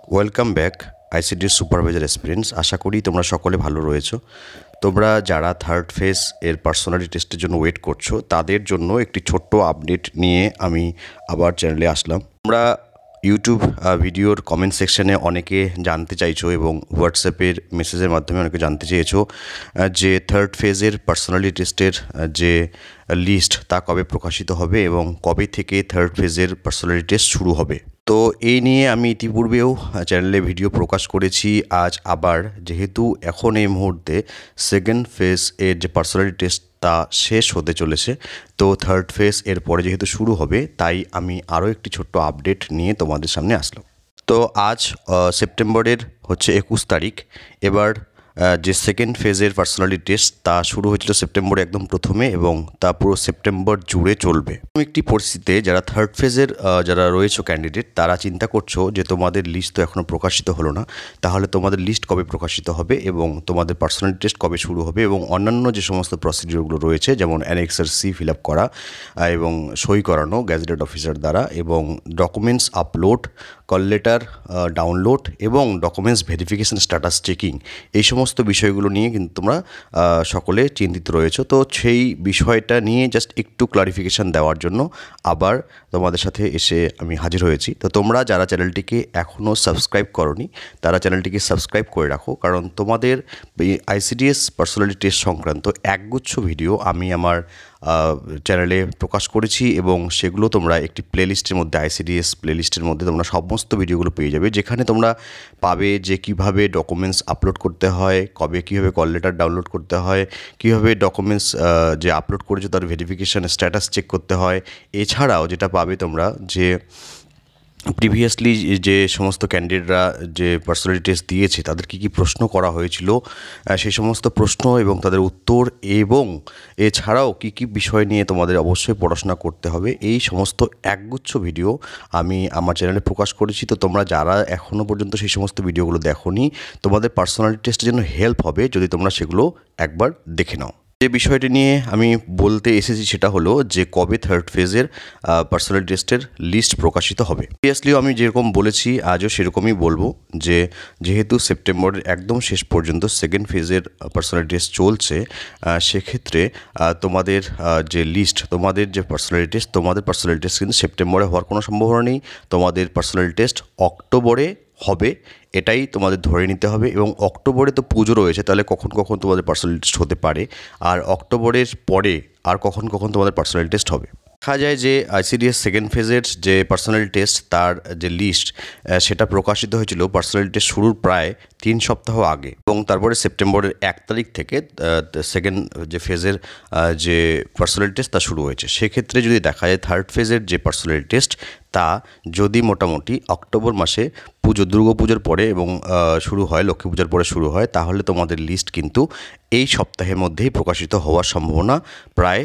Welcome back ICDS supervisor experience. আশা করি তোমরা সকলে ভালো রয়েছো। তোমরা যারা থার্ড ফেজ এর পার্সোনালিটি টেস্টের জন্য ওয়েট করছো তাদের জন্য একটি ছোট্ট আপডেট নিয়ে আমি আবার চ্যানেলে আসলাম। তোমরা ইউটিউব ভিডিওর কমেন্ট সেকশনে অনেকে জানতে চাইছো এবং হোয়াটসঅ্যাপের মেসেজের মাধ্যমে অনেকে জানতে চেয়েছো যে থার্ড ফেজের পার্সোনালিটি টেস্টের যে লিস্ট তা কবে প্রকাশিত হবে এবং কবে থেকে থার্ড ফেজের পার্সোনালিটি টেস্ট শুরু হবে। তো এই নিয়ে আমি ইতিপূর্বেও চ্যানেলে ভিডিও প্রকাশ করেছি। আজ আবার যেহেতু এখন এই মুহূর্তে সেকেন্ড ফেজ এর যে পার্সোনালিটি টেস্ট তা শেষ হতে চলেছে, তো থার্ড ফেজ এর পরে যেহেতু শুরু হবে তাই আমি আরও একটি ছোট্ট আপডেট নিয়ে তোমাদের সামনে আসলাম। তো আজ সেপ্টেম্বরের 21 তারিখ। এবার যে সেকেন্ড ফেজের পার্সোনালিটি টেস্ট তা শুরু হয়েছিল সেপ্টেম্বরে একদম প্রথমে এবং তা পুরো সেপ্টেম্বর জুড়ে চলবে। একটি পরিস্থিতিতে যারা থার্ড ফেজের যারা রয়েছে ক্যান্ডিডেট তারা চিন্তা করছো যে তোমাদের লিস্ট তো এখনও প্রকাশিত হলো না, তাহলে তোমাদের লিস্ট কবে প্রকাশিত হবে এবং তোমাদের পার্সোনালিটি টেস্ট কবে শুরু হবে এবং অন্যান্য যে সমস্ত প্রসিডিওরগুলো রয়েছে যেমন অ্যানেক্সার সি ফিল আপ করা এবং সই করানো গ্যাজেটেড অফিসার দ্বারা এবং documents upload, call letter download এবং ডকুমেন্টস ভেরিফিকেশন স্ট্যাটাস চেকিং, এই সমস্ত বিষয়গুলো নিয়ে কিন্তু তোমরা সকলে চিন্তিত রয়েছো। তো সেই বিষয়টা নিয়ে জাস্ট একটু ক্লারিফিকেশান দেওয়ার জন্য আবার তোমাদের সাথে এসে আমি হাজির হয়েছি। তো তোমরা যারা চ্যানেলটিকে এখনও সাবস্ক্রাইব করোনি তারা চ্যানেলটিকে সাবস্ক্রাইব করে রাখো, কারণ তোমাদের আইসিডিএস পার্সোনালিটি টেস্ট সংক্রান্ত একগুচ্ছ ভিডিও আমি আমার চ্যানেলে প্রকাশ করেছি এবং সেগুলো তোমরা একটি প্লেলিস্টের মধ্যে আইসিডিএস প্লেলিস্টের মধ্যে তোমরা সমস্ত ভিডিওগুলো পেয়ে যাবে, যেখানে তোমরা পাবে যে কিভাবে ডকুমেন্টস আপলোড করতে হয়, কবে কীভাবে কল লেটার ডাউনলোড করতে হয়, কীভাবে ডকুমেন্টস যে আপলোড করেছো তার ভেরিফিকেশান স্ট্যাটাস চেক করতে হয়। এছাড়াও যেটা পাবে তোমরা যে প্রিভিয়াসলি যে সমস্ত ক্যান্ডিডেটরা যে পার্সোনালিটি টেস্ট দিয়েছে তাদের কী কী প্রশ্ন করা হয়েছিল সেই সমস্ত প্রশ্ন এবং তাদের উত্তর, এবং এছাড়াও কী কী বিষয় নিয়ে তোমাদের অবশ্যই পড়াশোনা করতে হবে, এই সমস্ত একগুচ্ছ ভিডিও আমি আমার চ্যানেলে প্রকাশ করেছি। তো তোমরা যারা এখনও পর্যন্ত সেই সমস্ত ভিডিওগুলো দেখোনি, তোমাদের পার্সোনালিটি টেস্টের জন্য হেল্প হবে যদি তোমরা সেগুলো একবার দেখে নাও। যে বিষয়টি নিয়ে আমি বলতে এসেছি সেটা হলো যে কবে থার্ড ফেজের পার্সোনালিটি টেস্টের লিস্ট প্রকাশিত হবে। প্রিভিয়াসলিও আমি যেরকম বলেছি আজও সেরকমই বলবো যে যেহেতু সেপ্টেম্বরের একদম শেষ পর্যন্ত সেকেন্ড ফেজের পার্সোনালিটি টেস্ট চলছে, সেক্ষেত্রে তোমাদের যে লিস্ট, তোমাদের যে পার্সোনালিটি টেস্ট, তোমাদের পার্সোনালিটি টেস্ট কিন্তু সেপ্টেম্বরে হওয়ার কোনো সম্ভাবনা নেই। তোমাদের পার্সোনালিটি টেস্ট অক্টোবরে হবে, এটাই তোমাদের ধরে নিতে হবে। এবং অক্টোবরে তো পুজো রয়েছে, তাহলে কখন কখন তোমাদের পার্সোনালিটি টেস্ট হতে পারে, আর অক্টোবরের পরে আর কখন কখন তোমাদের পার্সোনালিটি টেস্ট হবে। দেখা যায় যে আইসিডিএস সেকেন্ড ফেজের যে পার্সোনালিটি টেস্ট তার যে লিস্ট সেটা প্রকাশিত হয়েছিল পার্সোনালিটি টেস্ট শুরুর প্রায় 3 সপ্তাহ আগে, এবং তারপরে সেপ্টেম্বরের 1 তারিখ থেকে সেকেন্ড যে ফেজের যে পার্সোনালিটি টেস্ট তা শুরু হয়েছে। সেক্ষেত্রে যদি দেখা যায় থার্ড ফেজের যে পার্সোনালিটি টেস্ট তা যদি মোটামুটি অক্টোবর মাসে দুর্গা পুজোর পরে এবং শুরু হয়, লক্ষ্মী পূজার পরে শুরু হয়, তাহলে তোমাদের লিস্ট কিন্তু এই সপ্তাহের মধ্যেই প্রকাশিত হওয়ার সম্ভাবনা প্রায়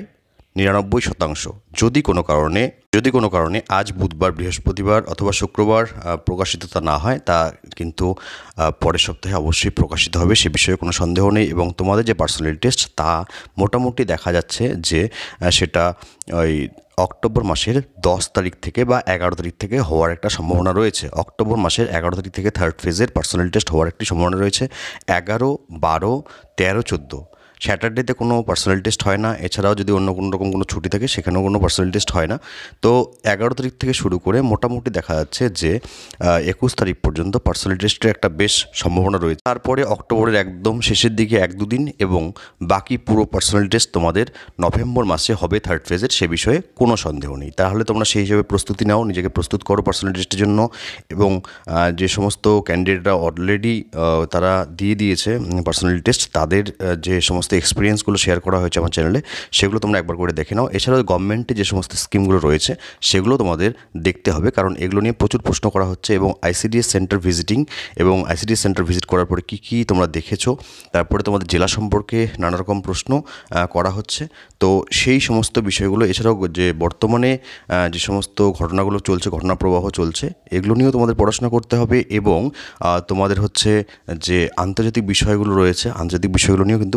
99%। যদি কোনো কারণে আজ বুধবার, বৃহস্পতিবার অথবা শুক্রবার প্রকাশিত তা না হয়, তা কিন্তু পরের সপ্তাহে অবশ্যই প্রকাশিত হবে, সে বিষয়ে কোনো সন্দেহ নেই। এবং তোমাদের যে পার্সোনালিটি টেস্ট তা মোটামুটি দেখা যাচ্ছে যে সেটা ওই অক্টোবর মাসের 10 তারিখ থেকে বা 11 তারিখ থেকে হওয়ার একটা সম্ভাবনা রয়েছে। অক্টোবর মাসের 11 তারিখ থেকে থার্ড ফেজের পার্সোনালিটি টেস্ট হওয়ার একটি সম্ভাবনা রয়েছে। 11, 12, 13, 14 স্যাটারডেতে কোনো পার্সোনালিটি টেস্ট হয় না। এছাড়াও যদি অন্য কোনো রকম কোনো ছুটি থাকে সেখানেও কোনো পার্সোনালিটি টেস্ট হয় না। তো 11 তারিখ থেকে শুরু করে মোটামুটি দেখা যাচ্ছে যে 21 তারিখ পর্যন্ত পার্সোনালিটি টেস্টের একটা বেশ সম্ভাবনা রয়েছে। তারপরে অক্টোবরের একদম শেষের দিকে 1-2 দিন এবং বাকি পুরো পার্সোনালিটি টেস্ট তোমাদের নভেম্বর মাসে হবে থার্ড ফেজের, সে বিষয়ে কোনো সন্দেহ নেই। তাহলে তোমরা সেই হিসেবে প্রস্তুতি নাও, নিজেকে প্রস্তুত করো পার্সোনালিটি টেস্টের জন্য। এবং যে সমস্ত ক্যান্ডিডেটরা অলরেডি তারা দিয়ে দিয়েছে পার্সোনালিটি টেস্ট, তাদের যে সমস্ত এক্সপিরিয়েন্সগুলো শেয়ার করা হয়েছে আমার চ্যানেলে, সেগুলো তোমরা একবার করে দেখে নাও। এছাড়াও গভর্নমেন্টের যে সমস্ত স্কিমগুলো রয়েছে সেগুলো তোমাদের দেখতে হবে, কারণ এগুলো নিয়ে প্রচুর প্রশ্ন করা হচ্ছে। এবং আইসিডিএস সেন্টার ভিজিটিং এবং আইসিডিএস সেন্টার ভিজিট করার পরে কী কী তোমরা দেখেছো, তারপরে তোমাদের জেলা সম্পর্কে নানা রকম প্রশ্ন করা হচ্ছে। তো সেই সমস্ত বিষয়গুলো, এছাড়াও যে বর্তমানে যে সমস্ত ঘটনাগুলো চলছে, ঘটনা প্রবাহ চলছে, এগুলো নিয়েও তোমাদের পড়াশোনা করতে হবে। এবং তোমাদের হচ্ছে যে আন্তর্জাতিক বিষয়গুলো রয়েছে, আন্তর্জাতিক বিষয়গুলো নিয়েও কিন্তু প্রশ্ন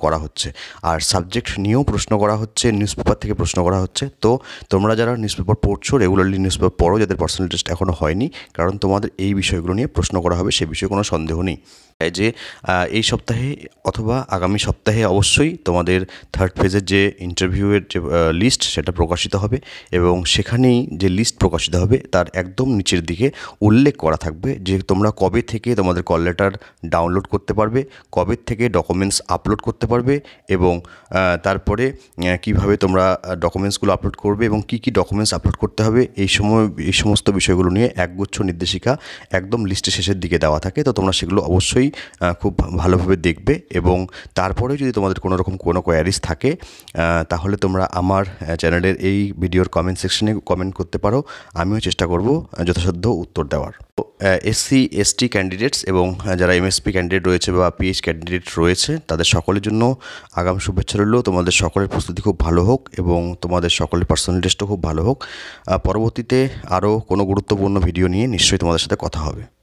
করা হচ্ছে, আর সাবজেক্ট নিয়েও প্রশ্ন করা হচ্ছে, নিউজ পেপার থেকে প্রশ্ন করা হচ্ছে। তো তোমরা যারা নিউজ পেপার পড়ছো, রেগুলারলি নিউজ পেপার পড়ো, যাদের পার্সোনাল টেস্ট এখনও হয়নি, কারণ তোমাদের এই বিষয়গুলো নিয়ে প্রশ্ন করা হবে, সে বিষয়ে কোনো সন্দেহ নেই। যে এই সপ্তাহে অথবা আগামী সপ্তাহে অবশ্যই তোমাদের থার্ড ফেজের যে ইন্টারভিউয়ের যে লিস্ট সেটা প্রকাশিত হবে, এবং সেখানেই যে লিস্ট প্রকাশিত হবে তার একদম নিচের দিকে উল্লেখ করা থাকবে যে তোমরা কবে থেকে তোমাদের কল লেটার ডাউনলোড করতে পারবে, কবে থেকে ডকুমেন্টস আপলোড করতে পারবে, এবং তারপরে কিভাবে তোমরা ডকুমেন্টসগুলো আপলোড করবে এবং কি কি ডকুমেন্টস আপলোড করতে হবে, এই সমস্ত বিষয়গুলো নিয়ে একগুচ্ছ নির্দেশিকা একদম লিস্টের শেষের দিকে দেওয়া থাকে। তো তোমরা সেগুলো অবশ্যই খুব ভালোভাবে দেখবে, এবং তারপরে যদি তোমাদের কোনো রকম কোনো কোয়ারিজ থাকে তাহলে তোমরা আমার চ্যানেলের এই ভিডিওর কমেন্ট সেকশনে কমেন্ট করতে পারো, আমিও চেষ্টা করব যথাসাধ্য উত্তর দেওয়ার। এসসি এসটি ক্যান্ডিডেটস এবং যারা এমএসপি ক্যান্ডিডেট রয়েছে বা পিএইচ ক্যান্ডিডেট রয়েছে তাদের সকলের জন্য আগাম শুভেচ্ছা রইল। তোমাদের সকলের প্রস্তুতি খুব ভালো হোক এবং তোমাদের সকলের পার্সোনাল টেস্টও খুব ভালো হোক। পরবর্তীতে আরও কোনো গুরুত্বপূর্ণ ভিডিও নিয়ে নিশ্চয়ই তোমাদের সাথে কথা হবে।